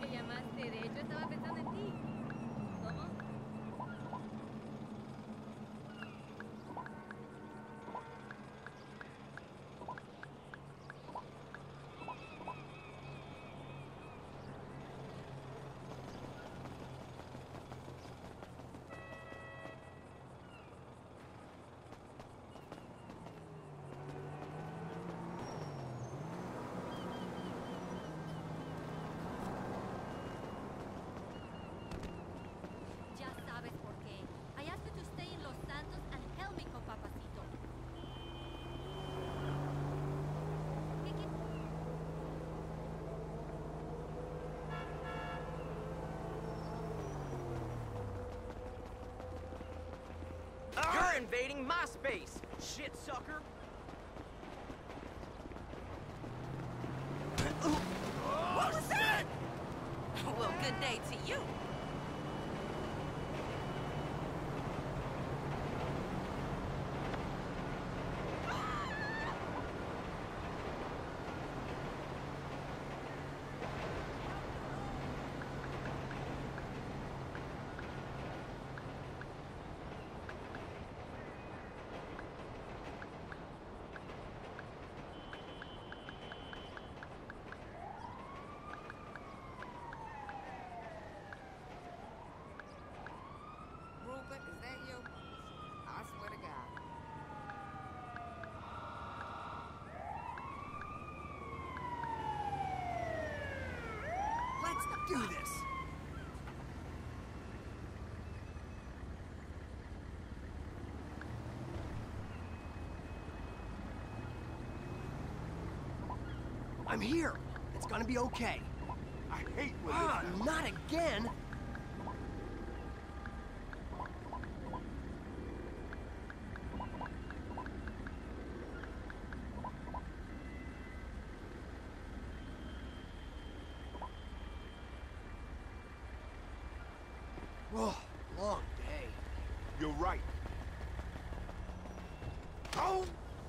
llamaste. De hecho, estaba pensando en ti. ¿Cómo? Ya sabes por qué. I asked you to stay in Los Santos and help me con Papacito. ¿Qué? You're invading my space, shit sucker! What was that? Well, good day to you. Rupert, is that you? I swear to God. Let's do this! I'm here! It's gonna be okay. I hate when this happens. Not again! Oh, long day. You're right. Oh!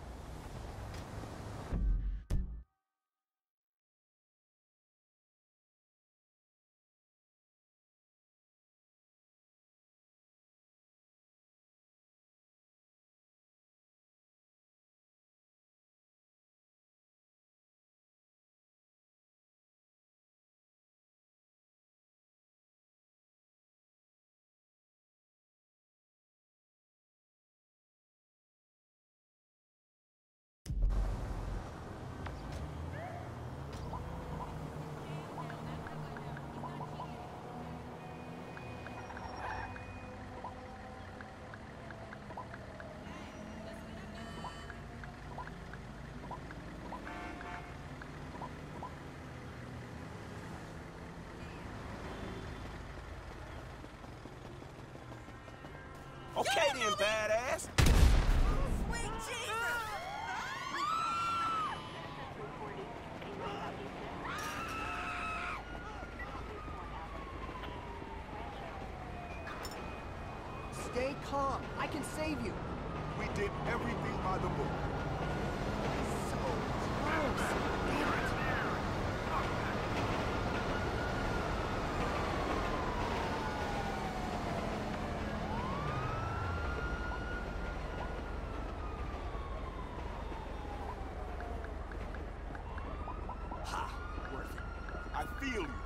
Okay then, badass. Sweet Jesus! Stay calm. I can save you. We did everything by the book. So close. Damn it. I feel you.